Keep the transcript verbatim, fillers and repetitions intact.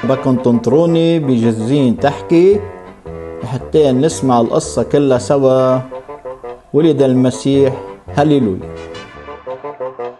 بدكم تنطروني بجزين تحكي حتى نسمع القصة كلها سوا. ولد المسيح. هللويا.